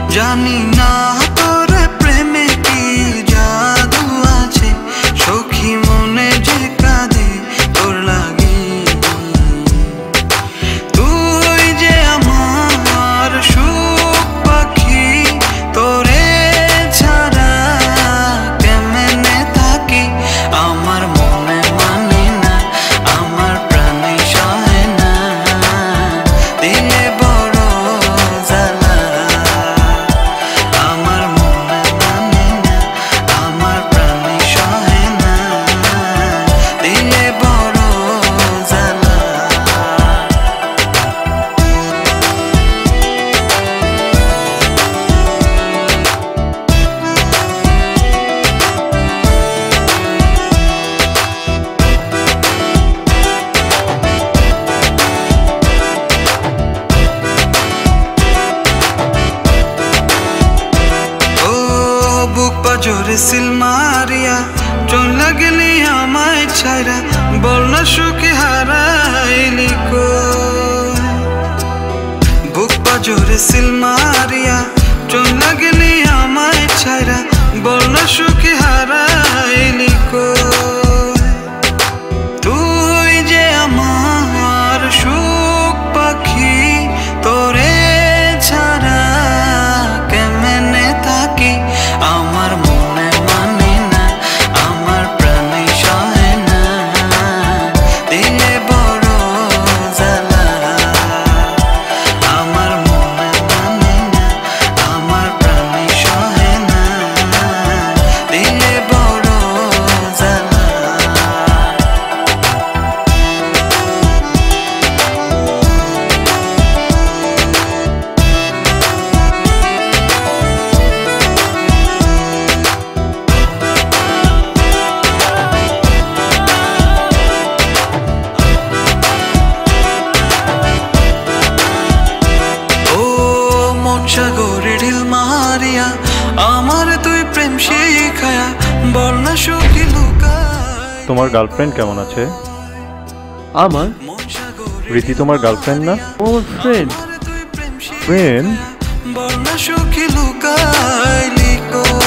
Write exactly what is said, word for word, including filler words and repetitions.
জানি না তোর প্রেমে কি জাদু আছে, সখী মনে যে কাঁদে তোর লাগে। তুই যে আমার সুখ পাখি, তোরে ছাড়া কেমনে থাকি। আমার মনে মানে না, আমার প্রাণে সহে না, দিলে বড় জ্বালা। আমার মনে মানে না, আমার প্রাণে সহে না, দিলে বড় জ্বালা। বুক পাজরে সিল মারিয়া চলে গেলি আমায় ছাইরা, বল না সুখে হারাইলি কই। বুক পাজরে সিল মারিয়া চলে গেলি আমায় ছাইরা, বল না সুখে হারাইলি কই। তুই যে আমার সুখ পাখি, তোরে ছাড়া কেমনে থাকি। আমার মনে মানে না, আমার প্রাণে সহে না, দিলে বড় জ্বালা। আমার মনে মানে না, আমার প্রাণে সহে না, দিলে বড় জ্বালা। সাগরে ঢিল মারিয়া আমার তুই প্রেম শিখায়া, বল না সুখী লুকায়। তোমার গার্লফ্রেন্ড কেমন আছে? আমার রীতি তোমার গার্লফ্রেন্ড না? ও ফ্রেন্ড ফ্রেন্ড? বল না সুখী লুকাইলি কই।